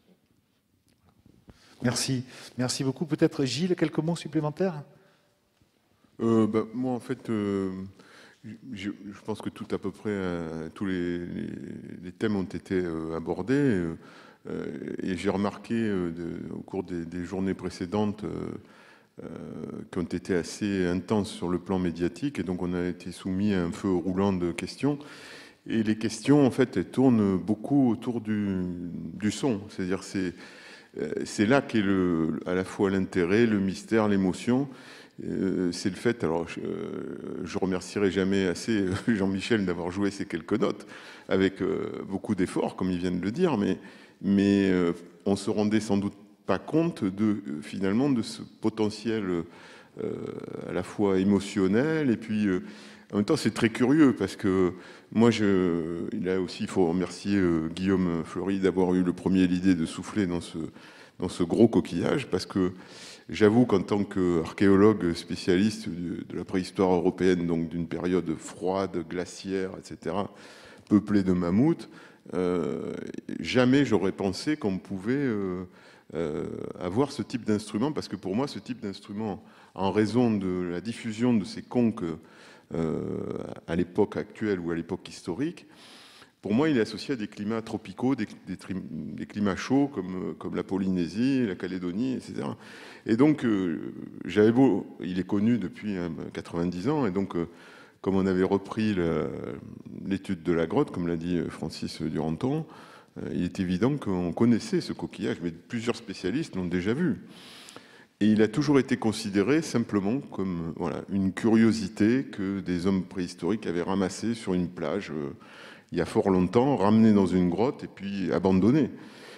Merci. Merci beaucoup. Peut-être Gilles, quelques mots supplémentaires? euh, bah, Moi, en fait, euh, je, je pense que tout à peu près, euh, tous les, les, les thèmes ont été euh, abordés. Euh, Euh, et j'ai remarqué euh, de, au cours des, des journées précédentes euh, euh, qui ont été assez intenses sur le plan médiatique, et donc on a été soumis à un feu roulant de questions. Et les questions, en fait, elles tournent beaucoup autour du, du son. C'est-à-dire c'est c'est là qu'est le, à la fois l'intérêt, le mystère, l'émotion. Euh, c'est le fait, alors je, je remercierai jamais assez Jean-Michel d'avoir joué ces quelques notes avec euh, beaucoup d'efforts, comme il vient de le dire, mais mais euh, on se rendait sans doute pas compte de finalement de ce potentiel euh, à la fois émotionnel et puis euh, en même temps c'est très curieux parce que moi je il a aussi il faut remercier euh, Guillaume Fleury d'avoir eu le premier l'idée de souffler dans ce dans ce gros coquillage, parce que j'avoue qu'en tant qu'archéologue spécialiste de, de la préhistoire européenne, donc d'une période froide, glaciaire, et cetera, peuplée de mammouths, Euh, jamais j'aurais pensé qu'on pouvait euh, euh, avoir ce type d'instrument, parce que pour moi ce type d'instrument, en raison de la diffusion de ces conques euh, à l'époque actuelle ou à l'époque historique, pour moi il est associé à des climats tropicaux, des, des, des climats chauds comme, comme la Polynésie, la Calédonie, et cetera. Et donc euh, j'avais beau, il est connu depuis hein, quatre-vingt-dix ans, et donc euh, comme on avait repris l'étude de la grotte, comme l'a dit Francis Duranton, il est évident qu'on connaissait ce coquillage, mais plusieurs spécialistes l'ont déjà vu. Et il a toujours été considéré simplement comme voilà, une curiosité que des hommes préhistoriques avaient ramassé sur une plage euh, il y a fort longtemps, ramené dans une grotte et puis abandonné.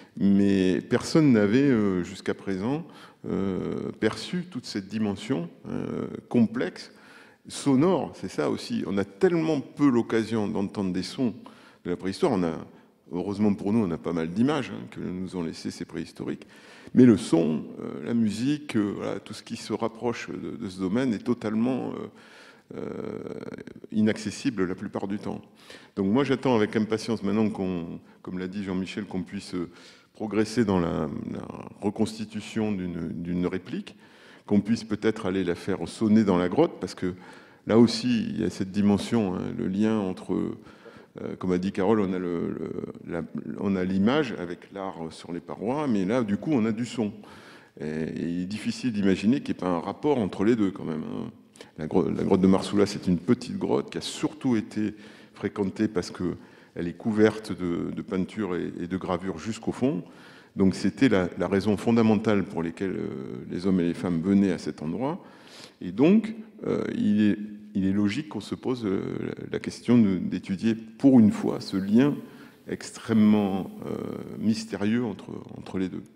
Mais personne n'avait euh, jusqu'à présent euh, perçu toute cette dimension euh, complexe, sonore, c'est ça aussi. On a tellement peu l'occasion d'entendre des sons de la préhistoire. On a, heureusement pour nous, on a pas mal d'images hein, que nous ont laissé ces préhistoriques. Mais le son, euh, la musique, euh, voilà, tout ce qui se rapproche de, de ce domaine est totalement euh, euh, inaccessible la plupart du temps. Donc moi, j'attends avec impatience maintenant qu'on, comme l'a dit Jean-Michel, qu'on puisse progresser dans la, la reconstitution d'une, d'une réplique, qu'on puisse peut-être aller la faire sonner dans la grotte, parce que là aussi, il y a cette dimension, hein, le lien entre, euh, comme a dit Carole, on a, le, le, la, on a l'image avec l'art sur les parois, mais là, du coup, on a du son. Et, et il est difficile d'imaginer qu'il n'y ait pas un rapport entre les deux, quand même. Hein. La, grotte, la grotte de Marsoula, c'est une petite grotte qui a surtout été fréquentée parce qu'elle est couverte de, de peintures et, et de gravures jusqu'au fond. Donc c'était la, la raison fondamentale pour laquelle euh, les hommes et les femmes venaient à cet endroit. Et donc, euh, il, est, il est logique qu'on se pose euh, la question de, d'étudier pour une fois ce lien extrêmement euh, mystérieux entre, entre les deux.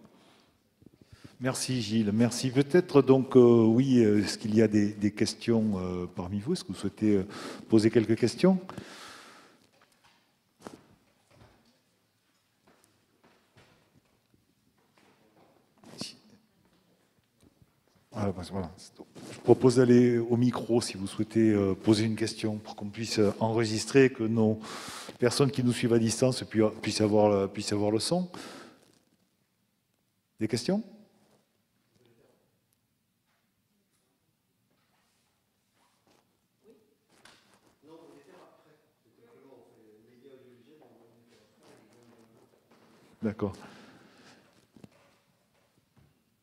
Merci Gilles, merci. Peut-être donc, euh, oui, est-ce qu'il y a des, des questions euh, parmi vous? Est-ce que vous souhaitez euh, poser quelques questions? Ah, voilà. Je propose d'aller au micro si vous souhaitez euh, poser une question pour qu'on puisse enregistrer, que nos personnes qui nous suivent à distance puissent avoir, puissent avoir le son. Des questions? D'accord.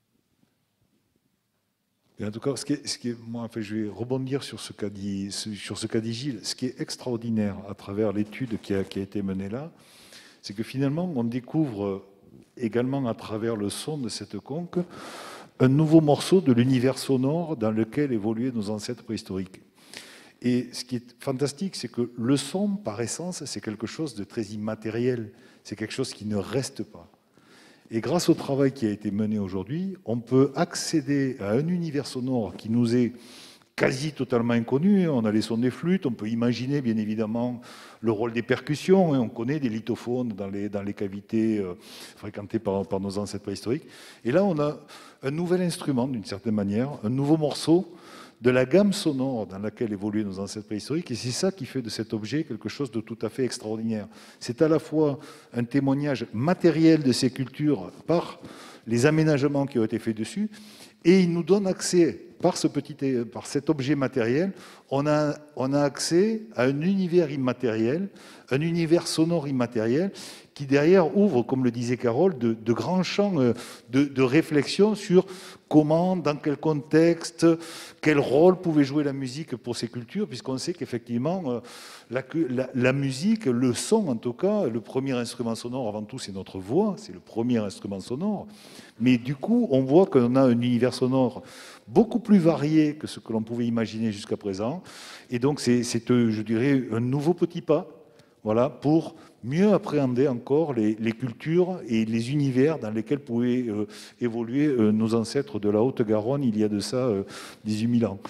Et en tout cas, ce qui est, ce qui est, moi, en fait, je vais rebondir sur ce qu'a dit, sur ce qu'a dit Gilles. Ce qui est extraordinaire à travers l'étude qui a, qui a été menée là, c'est que finalement, on découvre également à travers le son de cette conque un nouveau morceau de l'univers sonore dans lequel évoluaient nos ancêtres préhistoriques. Et ce qui est fantastique, c'est que le son, par essence, c'est quelque chose de très immatériel. C'est quelque chose qui ne reste pas. Et grâce au travail qui a été mené aujourd'hui, on peut accéder à un univers sonore qui nous est quasi totalement inconnu. On a les sons des flûtes, on peut imaginer bien évidemment le rôle des percussions. On connaît des lithophones dans les, dans les cavités euh, fréquentées par, par nos ancêtres préhistoriques. Et là, on a un nouvel instrument, d'une certaine manière, un nouveau morceau de la gamme sonore dans laquelle évoluaient nos ancêtres préhistoriques. Et c'est ça qui fait de cet objet quelque chose de tout à fait extraordinaire. C'est à la fois un témoignage matériel de ces cultures par les aménagements qui ont été faits dessus, et il nous donne accès, par, ce petit, par cet objet matériel, on a, on a accès à un univers immatériel, un univers sonore immatériel, qui derrière ouvre, comme le disait Carole, de, de grands champs de, de réflexion sur comment, dans quel contexte, quel rôle pouvait jouer la musique pour ces cultures, puisqu'on sait qu'effectivement, la, la, la musique, le son en tout cas, le premier instrument sonore avant tout, c'est notre voix, c'est le premier instrument sonore. Mais du coup, on voit qu'on a un univers sonore beaucoup plus varié que ce que l'on pouvait imaginer jusqu'à présent. Et donc, c'est, je dirais, un nouveau petit pas, voilà, pour mieux appréhender encore les, les cultures et les univers dans lesquels pouvaient euh, évoluer euh, nos ancêtres de la Haute-Garonne il y a de ça euh, dix-huit mille ans.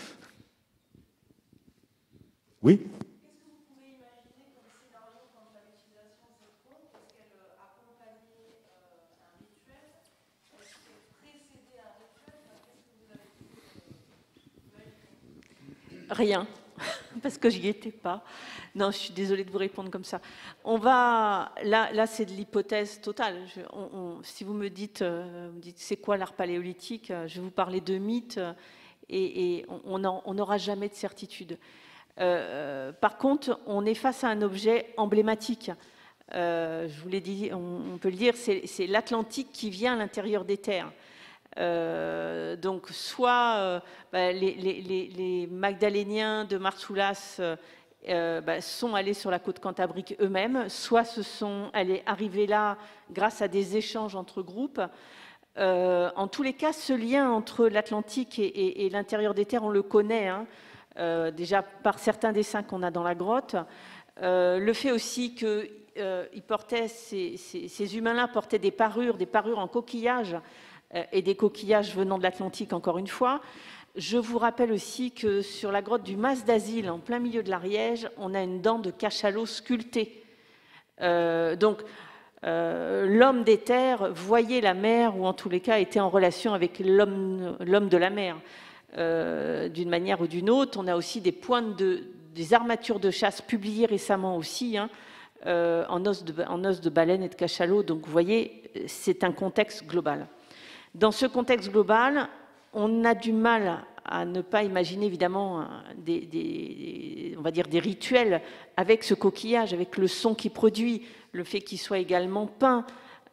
Oui ? Qu'est-ce que vous pouvez imaginer comme scénario quant à l'utilisation de cette conque? Est-ce qu'elle accompagnait euh, un rituel? Est-ce qu'elle précédait un rituel? Qu'est-ce que vous avez dit? Rien, parce que j'y étais pas. Non, je suis désolée de vous répondre comme ça. On va, là, là c'est de l'hypothèse totale. Je, on, on, si vous me dites, euh, dites c'est quoi l'art paléolithique, je vais vous parler de mythes et, et on n'aura jamais de certitude. Euh, par contre, on est face à un objet emblématique. Euh, je vous l'ai dit, on, on peut le dire, c'est l'Atlantique qui vient à l'intérieur des terres. Euh, donc, soit euh, bah, les, les, les, les Magdaléniens de Marsoulas euh, euh, bah, sont allés sur la côte cantabrique eux-mêmes, soit se sont allés arriver là grâce à des échanges entre groupes. Euh, en tous les cas, ce lien entre l'Atlantique et, et, et l'intérieur des terres, on le connaît, hein, euh, déjà par certains dessins qu'on a dans la grotte. Euh, le fait aussi que euh, ils portaient, ces, ces, ces humains-là portaient des parures, des parures en coquillage, et des coquillages venant de l'Atlantique, encore une fois. Je vous rappelle aussi que sur la grotte du Mas d'Asile, en plein milieu de l'Ariège, on a une dent de cachalot sculptée. Euh, donc, euh, l'homme des terres voyait la mer, ou en tous les cas était en relation avec l'homme de la mer, euh, d'une manière ou d'une autre. On a aussi des pointes de, des armatures de chasse publiées récemment aussi, hein, euh, en, os de, en os de baleine et de cachalot. Donc, vous voyez, c'est un contexte global. Dans ce contexte global, on a du mal à ne pas imaginer évidemment des, des, on va dire des rituels avec ce coquillage, avec le son qu'il produit, le fait qu'il soit également peint.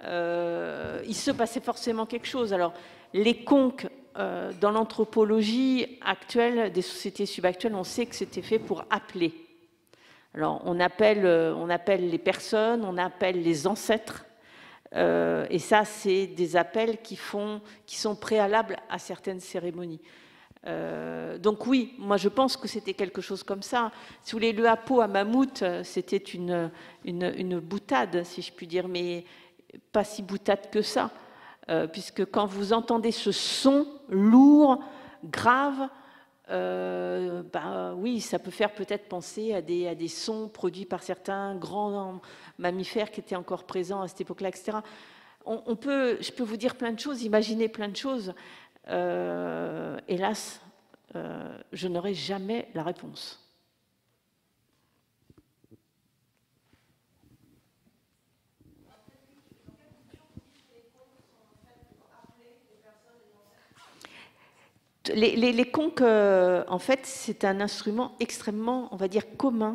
Euh, il se passait forcément quelque chose. Alors, les conques, euh, dans l'anthropologie actuelle des sociétés subactuelles, on sait que c'était fait pour appeler. Alors, on appelle, on appelle les personnes, on appelle les ancêtres. Euh, et ça, c'est des appels qui, font, qui sont préalables à certaines cérémonies. Euh, donc oui, moi je pense que c'était quelque chose comme ça. Si vous voulez, le hapeau à mammouth, c'était une, une, une boutade, si je puis dire, mais pas si boutade que ça. Euh, puisque quand vous entendez ce son lourd, grave, Euh, bah, oui, ça peut faire peut-être penser à des, à des sons produits par certains grands mammifères qui étaient encore présents à cette époque-là, et cetera. On, on peut, je peux vous dire plein de choses, imaginer plein de choses. Euh, hélas, euh, je n'aurai jamais la réponse. Les, les, les conques, euh, en fait, c'est un instrument extrêmement, on va dire, commun.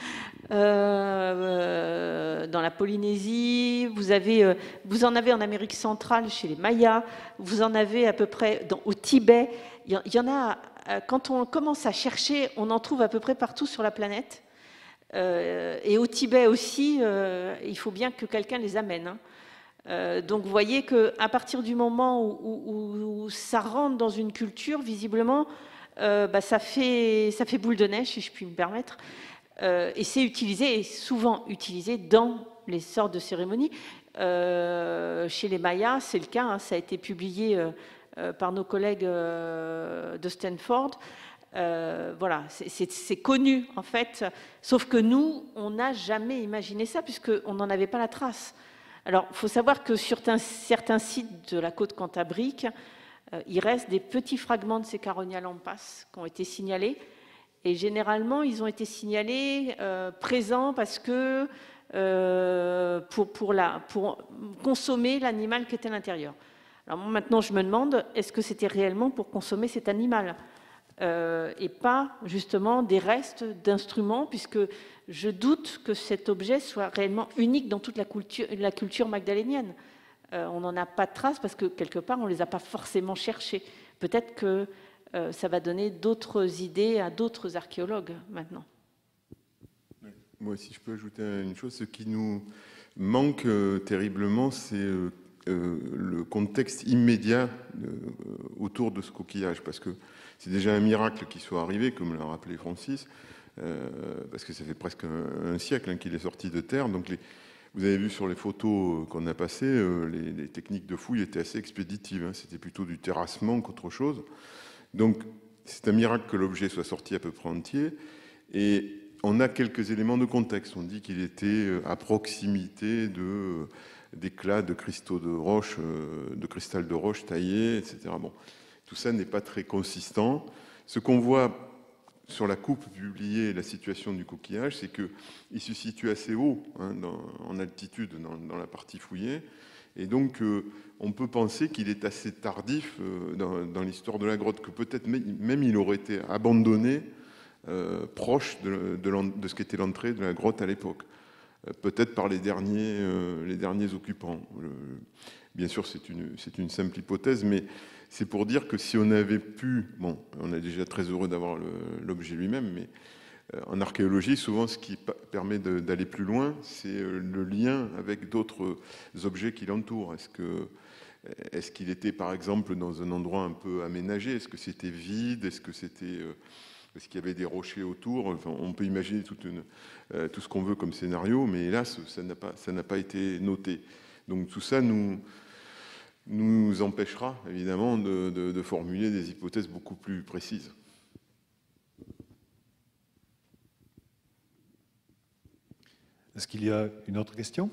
Euh, dans la Polynésie, vous, avez, euh, vous en avez en Amérique centrale chez les Mayas, vous en avez à peu près dans, au Tibet. Il y en a, euh, quand on commence à chercher, on en trouve à peu près partout sur la planète. Euh, et au Tibet aussi, euh, il faut bien que quelqu'un les amène. Hein. Euh, donc vous voyez qu'à partir du moment où, où, où ça rentre dans une culture, visiblement, euh, bah, ça, fait, ça fait boule de neige, si je puis me permettre. Euh, et c'est utilisé, et souvent utilisé dans les sortes de cérémonies. Euh, chez les Mayas, c'est le cas, hein, ça a été publié euh, euh, par nos collègues euh, de Stanford. Euh, voilà, c'est connu en fait, sauf que nous, on n'a jamais imaginé ça, puisqu'on n'en avait pas la trace. Alors, il faut savoir que sur certains sites de la côte cantabrique, euh, il reste des petits fragments de ces Caronia lampas qui ont été signalés. Et généralement, ils ont été signalés euh, présents parce que euh, pour, pour, la, pour consommer l'animal qui était à l'intérieur. Alors maintenant, je me demande, est-ce que c'était réellement pour consommer cet animal euh, et pas justement des restes d'instruments, puisque je doute que cet objet soit réellement unique dans toute la culture, la culture magdalénienne. Euh, on n'en a pas de traces parce que quelque part, on ne les a pas forcément cherchés. Peut-être que Euh, ça va donner d'autres idées à d'autres archéologues maintenant. Moi, si je peux ajouter une chose, ce qui nous manque euh, terriblement, c'est euh, euh, le contexte immédiat euh, autour de ce coquillage, parce que c'est déjà un miracle qu'il soit arrivé, comme l'a rappelé Francis, euh, parce que ça fait presque un, un siècle hein, qu'il est sorti de terre. Donc les, vous avez vu sur les photos qu'on a passées, euh, les, les techniques de fouille étaient assez expéditives. Hein, c'était plutôt du terrassement qu'autre chose. Donc, c'est un miracle que l'objet soit sorti à peu près entier. Et on a quelques éléments de contexte. On dit qu'il était à proximité de, d'éclats de cristaux de roche, de cristal de roche taillés, et cetera. Bon, tout ça n'est pas très consistant. Ce qu'on voit sur la coupe publiée, la situation du coquillage, c'est qu'il se situe assez haut, hein, dans, en altitude, dans, dans la partie fouillée. Et donc, euh, on peut penser qu'il est assez tardif euh, dans, dans l'histoire de la grotte, que peut-être même il aurait été abandonné euh, proche de, de, de ce qu'était l'entrée de la grotte à l'époque. Euh, peut-être par les derniers, euh, les derniers occupants. Le, bien sûr, c'est une, c'est une simple hypothèse, mais c'est pour dire que si on avait pu... Bon, on est déjà très heureux d'avoir l'objet lui-même, mais... En archéologie, souvent, ce qui permet d'aller plus loin, c'est le lien avec d'autres objets qui l'entourent. Est-ce que, est-ce qu'il était, par exemple, dans un endroit un peu aménagé? Est-ce que c'était vide? Est-ce que c'était, est-ce qu'il y avait des rochers autour? Enfin, on peut imaginer toute une, tout ce qu'on veut comme scénario, mais hélas, ça n'a pas, ça n'a pas été noté. Donc tout ça nous, nous empêchera, évidemment, de, de, de formuler des hypothèses beaucoup plus précises. Est-ce qu'il y a une autre question?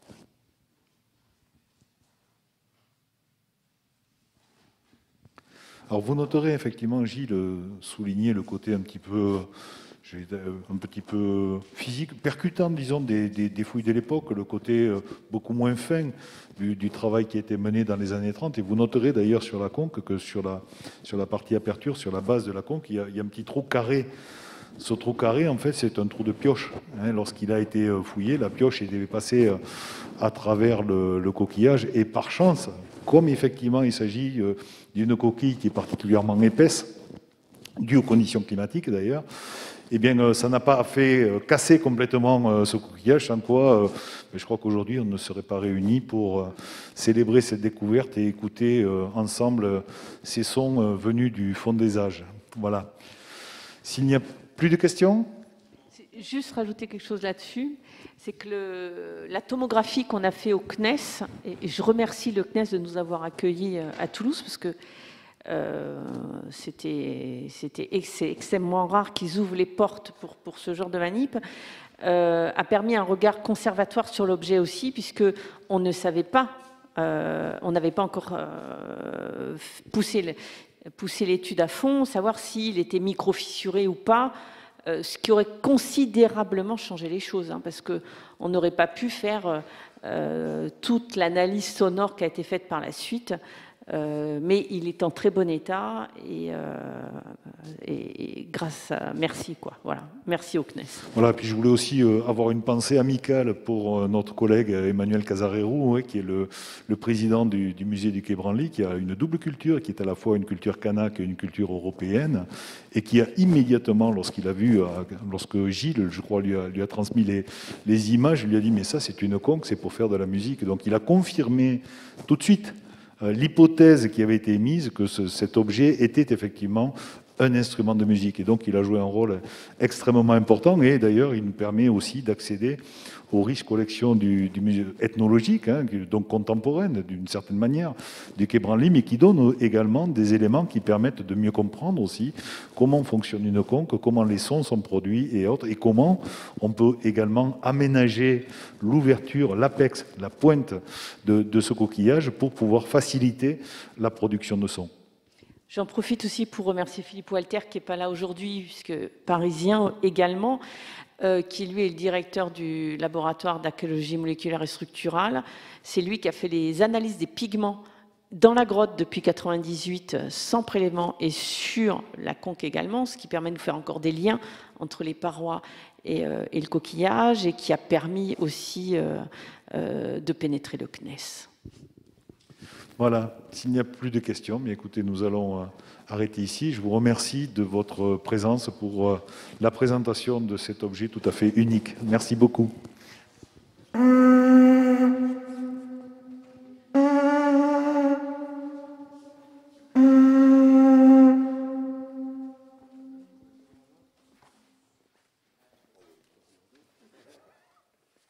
Alors vous noterez effectivement, Gilles soulignait le côté un petit peu, un petit peu physique, percutant, disons, des, des, des fouilles de l'époque, le côté beaucoup moins fin du, du travail qui a été mené dans les années trente. Et vous noterez d'ailleurs sur la conque que sur la, sur la partie aperture, sur la base de la conque, il y a, il y a un petit trou carré. Ce trou carré, en fait, c'est un trou de pioche. Hein, lorsqu'il a été fouillé, la pioche est passée à travers le, le coquillage. Et par chance, comme effectivement il s'agit d'une coquille qui est particulièrement épaisse, due aux conditions climatiques d'ailleurs, eh bien, ça n'a pas fait casser complètement ce coquillage, sans quoi, je crois qu'aujourd'hui, on ne serait pas réunis pour célébrer cette découverte et écouter ensemble ces sons venus du fond des âges. Voilà. S'il n'y a plus de questions? Juste rajouter quelque chose là-dessus, c'est que le, la tomographie qu'on a fait au C N E S, et je remercie le C N E S de nous avoir accueillis à Toulouse, parce que euh, c'était extrêmement rare qu'ils ouvrent les portes pour, pour ce genre de manip, euh, a permis un regard conservatoire sur l'objet aussi, puisqu'on ne savait pas, euh, on n'avait pas encore euh, poussé le, pousser l'étude à fond, savoir s'il était micro-fissuré ou pas, euh, ce qui aurait considérablement changé les choses, hein, parce qu'on n'aurait pas pu faire euh, toute l'analyse sonore qui a été faite par la suite. Euh, mais il est en très bon état et, euh, et, et grâce à merci quoi. Voilà, merci au C N E S. Voilà, puis je voulais aussi euh, avoir une pensée amicale pour euh, notre collègue Emmanuel Casarero, ouais, qui est le, le président du, du musée du Quai Branly, qui a une double culture, qui est à la fois une culture kanak et une culture européenne, et qui a immédiatement, lorsqu'il a vu, euh, lorsque Gilles, je crois, lui a, lui a transmis les, les images, il lui a dit mais ça c'est une conque, c'est pour faire de la musique. Donc il a confirmé tout de suite l'hypothèse qui avait été émise que ce, cet objet était effectivement un instrument de musique. Et donc, il a joué un rôle extrêmement important. Et d'ailleurs, il nous permet aussi d'accéder aux riches collections du, du musée ethnologique, hein, donc contemporaine d'une certaine manière, du Quai Branly, mais qui donne également des éléments qui permettent de mieux comprendre aussi comment fonctionne une conque, comment les sons sont produits et autres, et comment on peut également aménager l'ouverture, l'apex, la pointe de, de ce coquillage pour pouvoir faciliter la production de sons. J'en profite aussi pour remercier Philippe Walter, qui n'est pas là aujourd'hui, puisque parisien également, euh, qui lui est le directeur du laboratoire d'archéologie moléculaire et structurale. C'est lui qui a fait les analyses des pigments dans la grotte depuis mille neuf cent quatre-vingt-dix-huit, sans prélèvement, et sur la conque également, ce qui permet de faire encore des liens entre les parois et, euh, et le coquillage, et qui a permis aussi euh, euh, de pénétrer le C N E S. Voilà, s'il n'y a plus de questions, mais écoutez, nous allons arrêter ici. Je vous remercie de votre présence pour la présentation de cet objet tout à fait unique. Merci beaucoup.